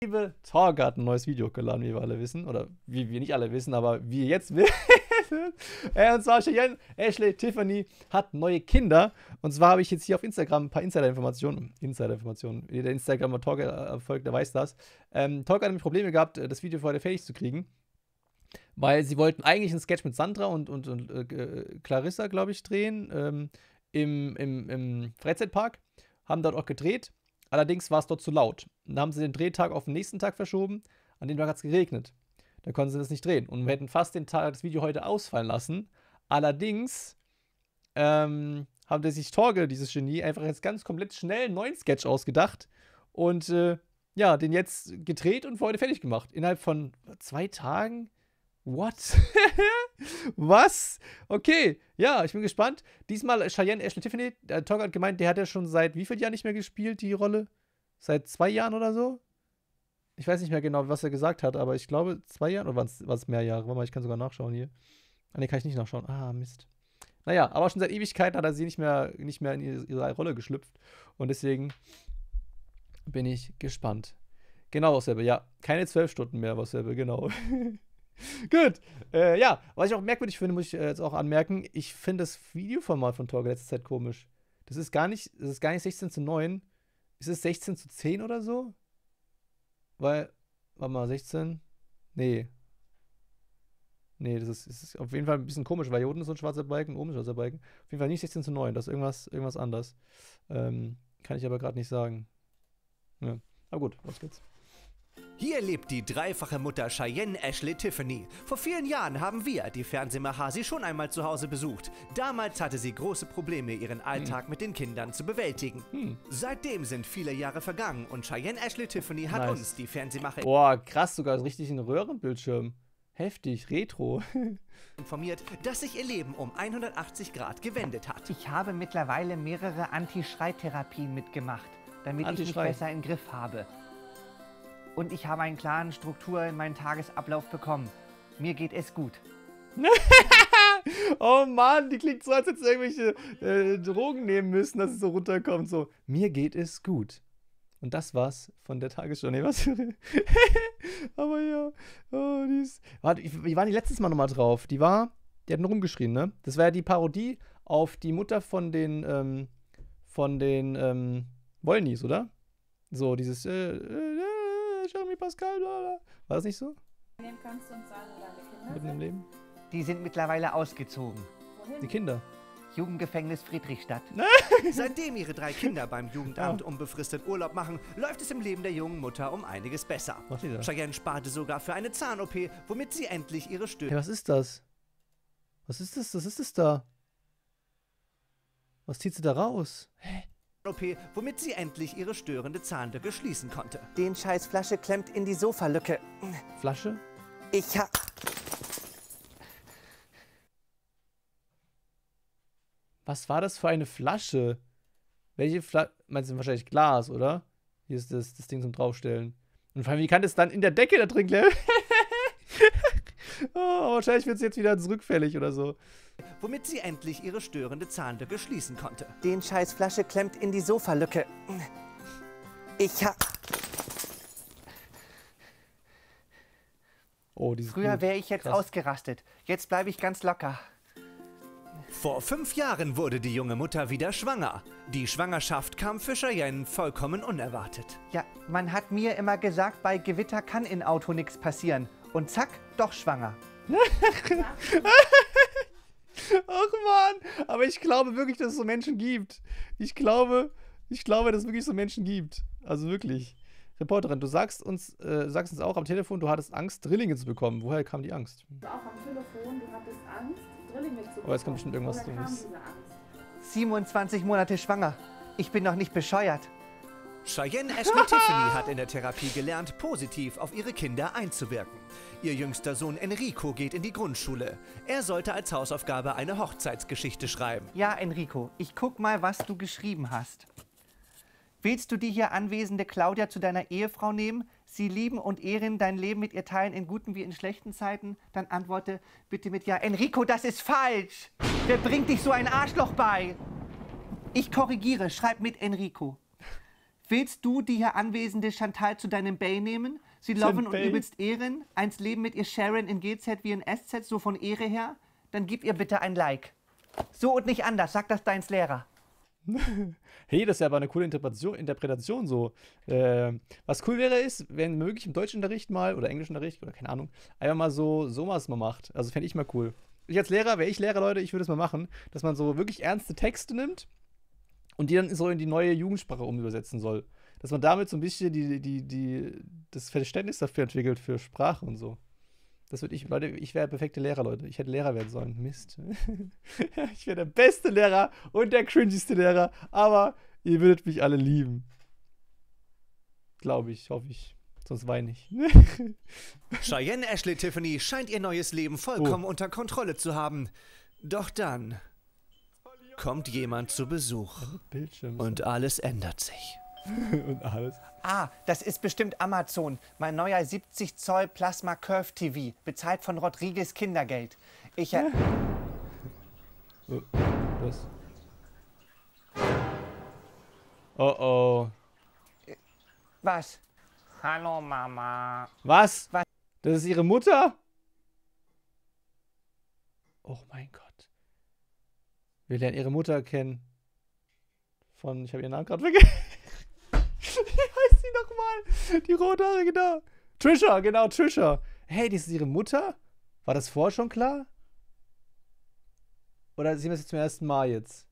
Liebe Torge hat ein neues Video hochgeladen, wie wir alle wissen. Oder wie wir nicht alle wissen, aber wie ihr jetzt wissen. Und zwar Cheyenne, Ashley, Tiffany hat neue Kinder. Und zwar habe ich jetzt hier auf Instagram ein paar Insider-Informationen. Jeder der Instagram Torge folgt, der weiß das. Torge hat nämlich Probleme gehabt, das Video für heute fertig zu kriegen. Weil sie wollten eigentlich einen Sketch mit Sandra und Clarissa, glaube ich, drehen. Im Freizeitpark. Haben dort auch gedreht. Allerdings war es dort zu laut. Und dann haben sie den Drehtag auf den nächsten Tag verschoben. An dem Tag hat es geregnet. Da konnten sie das nicht drehen. Und wir hätten fast das Video heute ausfallen lassen. Allerdings haben sich Torge, dieses Genie, einfach jetzt ganz komplett schnell einen neuen Sketch ausgedacht. Und ja, den jetzt gedreht und für heute fertig gemacht. Innerhalb von 2 Tagen? What? Was? Okay, ja, ich bin gespannt. Diesmal Cheyenne, Ashley, Tiffany. Torge hat gemeint, der hat ja schon seit wie vielen Jahren nicht mehr gespielt, die Rolle? Seit 2 Jahren oder so? Ich weiß nicht mehr genau, was er gesagt hat, aber ich glaube 2 Jahren oder war es mehr Jahre? Warte mal, ich kann sogar nachschauen hier. Ah, ne, kann ich nicht nachschauen. Ah, Mist. Naja, aber schon seit Ewigkeiten hat er sie nicht mehr in ihre Rolle geschlüpft. Und deswegen bin ich gespannt. Genau, dasselbe. Ja, keine 12 Stunden mehr, dasselbe, genau. Gut. Ja, was ich auch merkwürdig finde, muss ich jetzt auch anmerken, ich finde das Videoformat von Torge letzte Zeit komisch. Das ist gar nicht 16:9. Ist es 16:10 oder so? Weil, warte mal, 16? Nee. Nee, das ist auf jeden Fall ein bisschen komisch, weil hier unten ist so ein schwarzer Balken, oben ist ein schwarzer Balken. Auf jeden Fall nicht 16:9, das ist irgendwas anders. Kann ich aber gerade nicht sagen. Ja. Aber gut, los geht's. Hier lebt die dreifache Mutter Cheyenne, Ashley, Tiffany. Vor vielen Jahren haben wir, die Fernsehmacher, sie schon einmal zu Hause besucht. Damals hatte sie große Probleme, ihren Alltag mit den Kindern zu bewältigen. Seitdem sind viele Jahre vergangen und Cheyenne, Ashley, Tiffany hat uns, die Fernsehmacher, boah, krass, sogar richtig ein Röhrenbildschirm. Heftig, Retro. informiert, dass sich ihr Leben um 180 Grad gewendet hat. Ich habe mittlerweile mehrere Anti-Schrei-Therapien mitgemacht, damit ich mich besser im Griff habe. Und ich habe einen klaren Struktur in meinen Tagesablauf bekommen. Mir geht es gut. Oh Mann, die klingt so, als hätte sie irgendwelche Drogen nehmen müssen, dass es so runterkommt. So, mir geht es gut. Und das war's von der Tagesschau. Nee, was? Aber ja. Oh, warte, wie war die letztes Mal nochmal drauf? Die hat nur rumgeschrien, ne? Das war ja die Parodie auf die Mutter von den Wollnies, oder? So, dieses Jeremy Pascal, bla. War das nicht so? Nehmen kannst du uns sagen, wo deine Kinder Mitten im Leben? Die sind mittlerweile ausgezogen. Wohin? Die Kinder. Jugendgefängnis Friedrichstadt. Seitdem ihre 3 Kinder beim Jugendamt unbefristet Urlaub machen, läuft es im Leben der jungen Mutter um einiges besser. Was ist das? Cheyenne sparte sogar für eine Zahn-OP, womit sie endlich ihre Hey, was ist das? Was ist das? Was ist das da? Was zieht sie da raus? Hä? Womit sie endlich ihre störende Zahnlücke schließen konnte. Den scheiß Flasche klemmt in die Sofalücke. Flasche? Ich hab... Was war das für eine Flasche? Welche Flasche? Meinst du wahrscheinlich Glas, oder? Hier ist das Ding zum Draufstellen. Und vor allem, wie kann das dann in der Decke da drin klemmen? Oh, wahrscheinlich wird es jetzt wieder rückfällig oder so. Womit sie endlich ihre störende Zahnlücke schließen konnte. Den scheiß Flasche klemmt in die Sofalücke. Ich hab... Oh, dieses Früher Blut. wäre ich jetzt Krass. ausgerastet. Jetzt bleibe ich ganz locker. Vor 5 Jahren wurde die junge Mutter wieder schwanger. Die Schwangerschaft kam für Cheyenne vollkommen unerwartet. Ja, man hat mir immer gesagt, bei Gewitter kann in Auto nichts passieren. Und zack, doch schwanger. Ach man, aber ich glaube wirklich, dass es so Menschen gibt. Ich glaube, dass es wirklich so Menschen gibt. Also wirklich. Reporterin, du sagst uns auch am Telefon, du hattest Angst, Drillinge zu bekommen. Woher kam die Angst? Auch am Telefon, du hattest Angst, Drillinge zu bekommen. Oh, jetzt kommt bestimmt irgendwas Woher kam Dummes. diese Angst? 27 Monate schwanger. Ich bin noch nicht bescheuert. Cheyenne, Ashley, Tiffany hat in der Therapie gelernt, positiv auf ihre Kinder einzuwirken. Ihr jüngster Sohn Enrico geht in die Grundschule. Er sollte als Hausaufgabe eine Hochzeitsgeschichte schreiben. Ja, Enrico, ich guck mal, was du geschrieben hast. Willst du die hier anwesende Claudia zu deiner Ehefrau nehmen, sie lieben und ehren, dein Leben mit ihr teilen in guten wie in schlechten Zeiten? Dann antworte bitte mit Ja. Enrico, das ist falsch! Wer bringt dich so ein Arschloch bei? Ich korrigiere, schreib mit Enrico. Willst du die hier anwesende Chantal zu deinem Bay nehmen? Sie loven und Bay? übelst ehren? Eins Leben mit ihr Sharon in GZ wie in SZ, so von Ehre her? Dann gib ihr bitte ein Like. So und nicht anders, sag das deins Lehrer. Hey, das ist ja aber eine coole Interpretation so. Was cool wäre, ist, wenn möglich im Deutschunterricht mal oder Englischunterricht oder keine Ahnung, einfach mal so was mal macht. Also fände ich mal cool. Ich als Lehrer, wäre ich Lehrer, Leute, ich würde es mal machen, dass man so wirklich ernste Texte nimmt und die dann so in die neue Jugendsprache umübersetzen soll. Dass man damit so ein bisschen das Verständnis dafür entwickelt, für Sprache und so. Das würde ich, Leute, ich wäre der perfekte Lehrer, Leute. Ich hätte Lehrer werden sollen. Mist. Ich wäre der beste Lehrer und der cringigste Lehrer, aber ihr würdet mich alle lieben. Glaube ich, hoffe ich. Sonst weine ich. Cheyenne Ashley Tiffany scheint ihr neues Leben vollkommen unter Kontrolle zu haben. Doch dann kommt jemand zu Besuch Bildschirm. und alles ändert sich. Und alles. Ah, das ist bestimmt Amazon. Mein neuer 70 Zoll Plasma Curve TV. Bezahlt von Rodriguez Kindergeld. Was? Oh oh. Was? Hallo Mama. Was? Was? Das ist ihre Mutter? Oh mein Gott. Wir lernen ihre Mutter kennen. Ich habe ihren Namen gerade vergessen. Wie heißt sie nochmal? Die rothaarige da. Trisha, genau, Trisha. Hey, das ist ihre Mutter? War das vorher schon klar? Oder sehen wir es jetzt zum ersten Mal jetzt?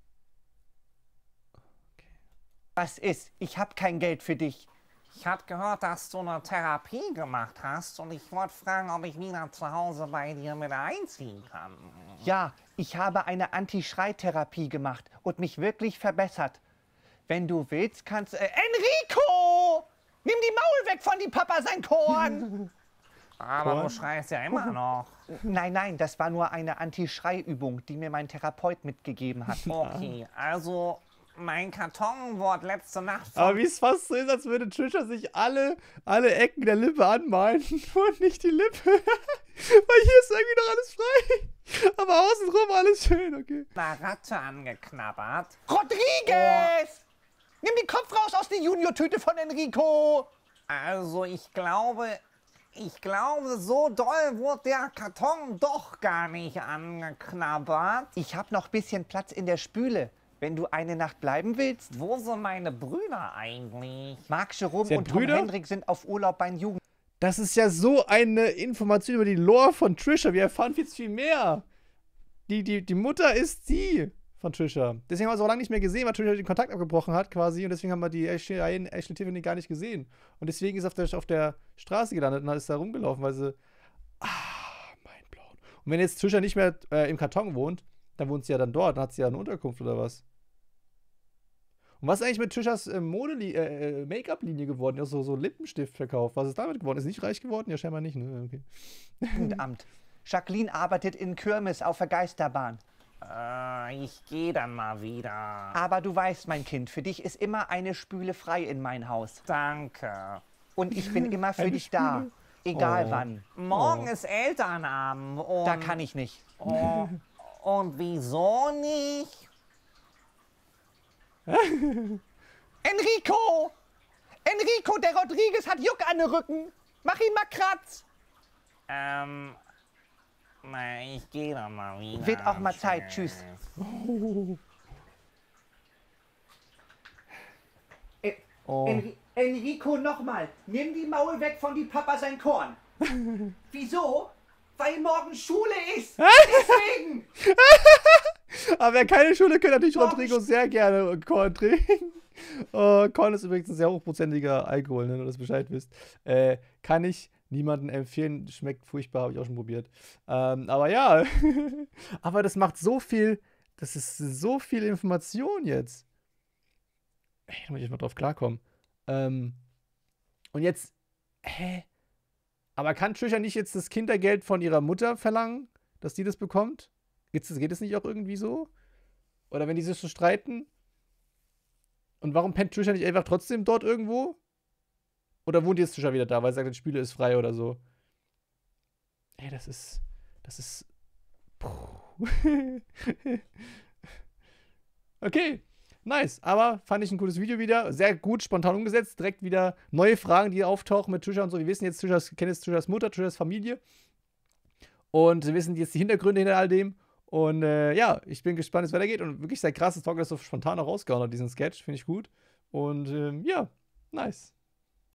Was ist? Ich hab kein Geld für dich. Ich habe gehört, dass du eine Therapie gemacht hast und ich wollte fragen, ob ich wieder zu Hause bei dir mit einziehen kann. Ja, ich habe eine Anti-Schrei-Therapie gemacht und mich wirklich verbessert. Wenn du willst, kannst... Enrico! Nimm die Maul weg von die Papa sein Korn! Aber du schreist ja immer noch. Nein, nein, das war nur eine Anti-Schrei-Übung, die mir mein Therapeut mitgegeben hat. Okay, also mein Karton wurde letzte Nacht Aber wie es fast so ist, als würde Trisha sich alle Ecken der Lippe anmalen und nicht die Lippe. Weil hier ist irgendwie noch alles frei. Aber außenrum alles schön, okay. einer Ratte angeknabbert. Rodriguez! Nimm den Kopf raus aus der Junior-Tüte von Enrico! Also ich glaube, so doll wurde der Karton doch gar nicht angeknabbert. Ich habe noch ein bisschen Platz in der Spüle, wenn du eine Nacht bleiben willst. Wo sind meine Brüder eigentlich? Marc Jerome Sie hat und Tom Brüder? Hendrik sind auf Urlaub beim Jugend. Das ist ja so eine Information über die Lore von Trisha. Wir erfahren viel mehr. Die Mutter ist sie von Trisha. Deswegen haben wir es auch lange nicht mehr gesehen, weil Trisha den Kontakt abgebrochen hat quasi. Und deswegen haben wir die Ashley Tiffany gar nicht gesehen. Und deswegen ist sie auf der Straße gelandet und ist da rumgelaufen, weil sie... mein Blauen. Und wenn jetzt Trisha nicht mehr im Karton wohnt, dann wohnt sie ja dann dort. Dann hat sie ja eine Unterkunft oder was. Und was ist eigentlich mit Trishas Make-up-Linie geworden? Die hat so Lippenstift verkauft. Was ist damit geworden? Ist nicht reich geworden? Ja, scheinbar nicht. Ne? Okay. Jugendamt. Jacqueline arbeitet in Kirmes auf der Geisterbahn. Ich gehe dann mal wieder. Aber du weißt, mein Kind, für dich ist immer eine Spüle frei in mein Haus. Danke. Und ich bin immer für dich da. Egal wann. Morgen ist Elternabend und... Da kann ich nicht. Oh, und wieso nicht? Enrico! Enrico, der Rodriguez hat Juck an den Rücken. Mach ihn mal Kratz. Na, ich gehe dann mal wieder. Wird auch mal Zeit. Tschüss. Enrico, nochmal. Nimm die Maul weg von die Papa sein Korn. Wieso? Weil morgen Schule ist. Deswegen. Aber wer keine Schule kennt, natürlich Rodrigo sehr gerne Korn trinken. Korn ist übrigens ein sehr hochprozentiger Alkohol, ne, nur dass ihr Bescheid wisst. Kann ich niemandem empfehlen. Schmeckt furchtbar, habe ich auch schon probiert. Aber ja. Aber das macht so viel. Das ist so viel Information jetzt. Ey, da muss ich mal drauf klarkommen. Und jetzt. Hä? Aber kann Trisha nicht jetzt das Kindergeld von ihrer Mutter verlangen, dass die das bekommt? Geht es nicht auch irgendwie so? Oder wenn die sich so streiten? Und warum pennt Trisha nicht einfach trotzdem dort irgendwo? Oder wohnt jetzt Trisha wieder da, weil sie sagt, die Spüle ist frei oder so? Ey, das ist... Okay. nice. Aber fand ich ein cooles Video wieder. Sehr gut, spontan umgesetzt. Direkt wieder neue Fragen, die auftauchen mit Trisha und so. Wir wissen jetzt, kennen jetzt Trishas Mutter, Trishas Familie. Und wir wissen jetzt die Hintergründe hinter all dem. Und ja, ich bin gespannt, wie es weitergeht. Und wirklich sehr krass, dass Talk das so spontan auch rausgehauen hat, diesen Sketch. Finde ich gut. Und ja, nice.